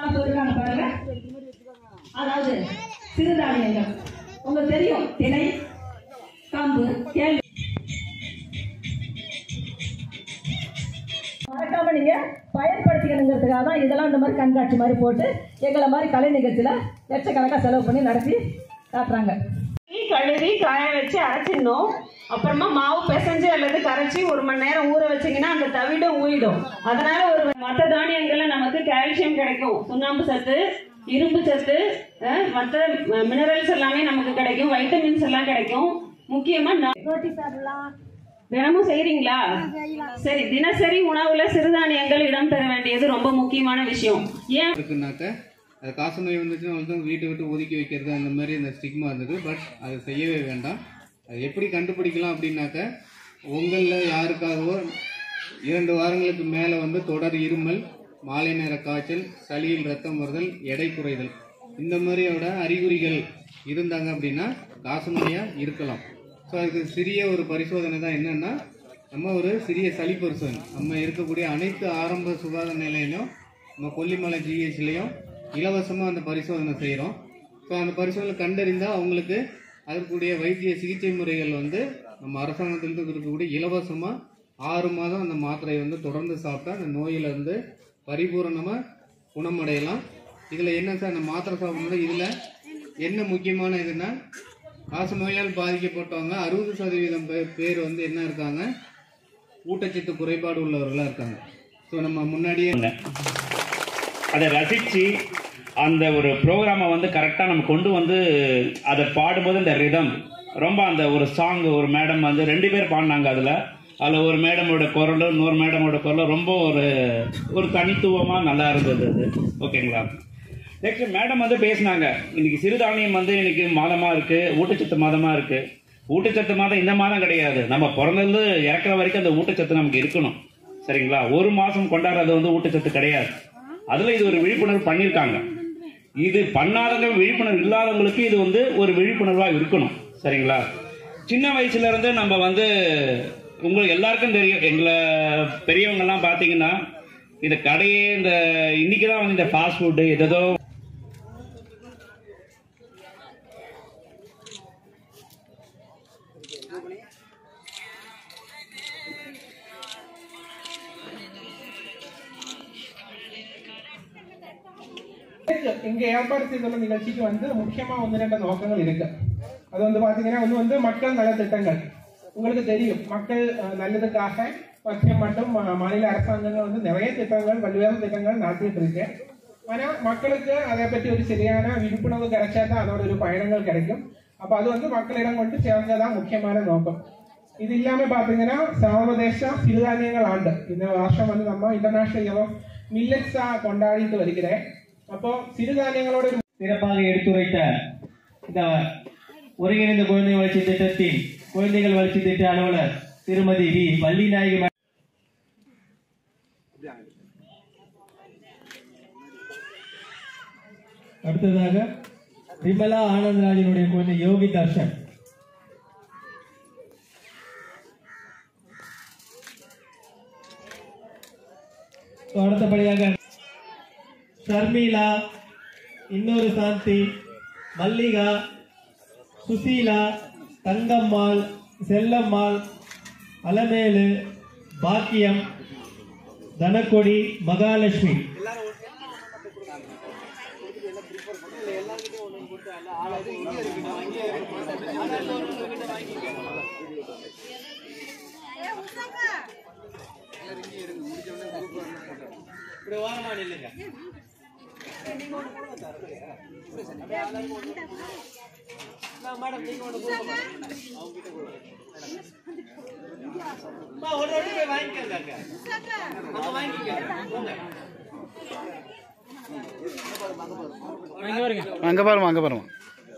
சொல்றாங்க பாருங்க. அதாவது சிறுதானியங்கள் உங்களுக்கு தெரியும், திணை, கம்பு, கேழ்வரகு. மறக்காம நீங்க பயன்படுத்திக்கணுங்கிறதுக்காக தான் இதெல்லாம் இந்த மாதிரி கண்காட்சி மாதிரி போட்டு எங்களை மாதிரி கலை நிகழ்ச்சியில லட்சக்கணக்காக செலவு பண்ணி நடத்தி காட்டுறாங்க. கழுவி காய வச்சு அரைச்சிடணும். அப்புறமா மாவு பிசைஞ்சு அல்லது கரைச்சி 1 மணி நேரம் ஊற வச்சிங்கன்னா அந்த தவிடு ஊறிடும். அதனால ஒரு மற்ற தானியங்கள்ல நமக்கு கால்சியம் கிடைக்கும், சுண்ணாம்பு சத்து, இரும்பு சத்து, மற்ற மினரல்ஸ் எல்லாமே நமக்கு கிடைக்கும், வைட்டமின்ஸ் எல்லாம் கிடைக்கும். முக்கியமா தினமும் செய்றீங்களா? சரி, தினசரி உணவுல சிறுதானியங்கள் இடம்பெற வேண்டியது ரொம்ப முக்கியமான விஷயம். ஏன் இருக்குனாக்க அது காசு நோய் வந்துச்சுன்னா வந்து வீட்டை விட்டு ஒதுக்கி வைக்கிறது அந்த மாதிரி இந்த ஸ்டிக்மா இருந்தது. பட் அது செய்யவே வேண்டாம். அது எப்படி கண்டுபிடிக்கலாம் அப்படின்னாக்க, உங்களில் யாருக்காகவோ 2 வாரங்களுக்கு மேலே வந்து தொடர் இருமல், மாலை நேர காய்ச்சல், சளியில் ரத்தம் வருதல், எடை குறைதல், இந்த மாதிரியோட அறிகுறிகள் இருந்தாங்க அப்படின்னா காசு நோயாக இருக்கலாம். ஸோ அதுக்கு சிறிய ஒரு பரிசோதனை தான். என்னென்னா, நம்ம ஒரு சிறிய சளி பரிசோதனை நம்ம இருக்கக்கூடிய அனைத்து ஆரம்ப சுகாதார நிலையிலும், நம்ம கொல்லிமலை ஜிஹெச்லேயும் இலவசமாக அந்த பரிசோதனை செய்கிறோம். ஸோ அந்த பரிசோதனை கண்டறிந்தால் அவங்களுக்கு அதற்குரிய வைத்திய சிகிச்சை முறைகள் வந்து நம்ம அரசாங்கத்திலிருந்து இருக்கக்கூடிய இலவசமாக 6 மாதம் அந்த மாத்திரையை வந்து தொடர்ந்து சாப்பிட்டா அந்த நோயிலிருந்து பரிபூரணமாக குணமடையலாம். இதில் என்ன சார், அந்த மாத்திரை சாப்பிடும்போது இதில் என்ன முக்கியமான இதுன்னா, காச நோயால் பாதிக்கப்பட்டவங்க 60% பேர் வந்து என்ன இருக்காங்க, ஊட்டச்சத்து குறைபாடு உள்ளவர்களாக இருக்காங்க. ஸோ நம்ம முன்னாடியே அதை ரசித்து அந்த ஒரு ப்ரோக்ராமை வந்து கரெக்டாக நம்ம கொண்டு வந்து அதை பாடும்போது அந்த ரிதம் ரொம்ப, அந்த ஒரு சாங் ஒரு மேடம் வந்து 2 பேர் பாடினாங்க. அதில் ஒரு மேடமோட குரலும் இன்னொரு மேடமோட குரலும் ரொம்ப ஒரு தனித்துவமாக நல்லா இருந்தது அது. ஓகேங்களா? நெக்ஸ்ட் மேடம் வந்து பேசினாங்க, இன்னைக்கு சிறுதானியம் வந்து இன்னைக்கு மாதமாக இருக்குது, ஊட்டச்சத்து மாதமாக இருக்குது. ஊட்டச்சத்து மாதம் இந்த மாதம் கிடையாது, நம்ம பிறந்தது இறக்குற வரைக்கும் அந்த ஊட்டச்சத்து நமக்கு இருக்கணும். சரிங்களா? 1 மாதம் கொண்டாடுறது வந்து ஊட்டச்சத்து கிடையாது. அதில் இது ஒரு விழிப்புணர்வு பண்ணியிருக்காங்க. இது பண்ணாதவங்க, விழிப்புணர்வு இல்லாதவங்களுக்கு இது வந்து ஒரு விழிப்புணர்வாக இருக்கணும். சரிங்களா? சின்ன வயசுலேருந்து நம்ம வந்து உங்களுக்கு எல்லாருக்கும் தெரியும், எங்களை பெரியவங்கெல்லாம் பார்த்தீங்கன்னா இந்த கடையே இந்த இன்னைக்கு தான் வந்து இந்த ஃபாஸ்ட் ஃபுட்டு ஏதோ இங்க ஏற்பாடு செய்துள்ள நிகழ்ச்சிக்கு வந்து முக்கியமா 1-2 நோக்கங்கள் இருக்கு. அது வந்து பாத்தீங்கன்னா வந்து மக்கள் நல திட்டங்கள். உங்களுக்கு தெரியும், மக்கள் நல்லதுக்காக மத்திய மற்றும் மாநில அரசாங்கங்கள் வந்து நிறைய திட்டங்கள், பல்வேறு திட்டங்கள் நடத்திட்டு இருக்கு. ஆனா மக்களுக்கு அதை பற்றி ஒரு சரியான விழிப்புணர்வு கிடைச்சாதான் அதோட ஒரு பயணங்கள் கிடைக்கும். அப்ப அது வந்து மக்களிடம் கொண்டு சேர்ந்ததான் முக்கியமான நோக்கம். இது இல்லாம பாத்தீங்கன்னா சர்வதேச சிறுதானியங்கள் ஆண்டு இந்த வருஷம் வந்து நம்ம இன்டர்நேஷனல் இயர் ஆஃப் மில்லட்ஸா கொண்டாடிட்டு வருகிறேன். அப்போ சிறுதானியங்களோட சிறப்பாக எடுத்துரைத்த இந்த ஒருங்கிணைந்த குழந்தை வளர்ச்சி திட்டத்தின் குழந்தைகள் வளர்ச்சி திட்ட அலுவலர் திருமதி வி வள்ளிநாயகி. அடுத்ததாக விமலா ஆனந்தராஜனுடைய குழந்தை யோகி தர்ஷன். அடுத்தபடியாக ஷர்மிளா, இன்னொரு சாந்தி, மல்லிகா, சுசீலா, தங்கம்மாள், செல்லம்மாள், அலமேலு, பாக்கியம், தனக்கொடி, மகாலட்சுமி. அங்க பாருமா, அங்க பாருமா.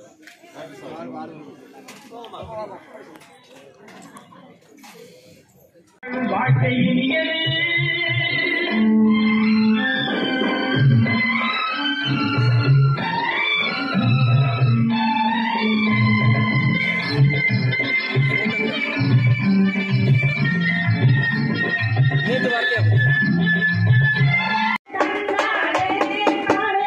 வாழ்க்கை நேற்று வரலையா?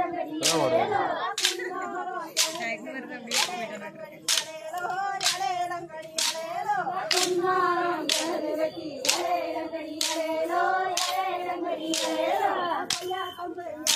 Hello.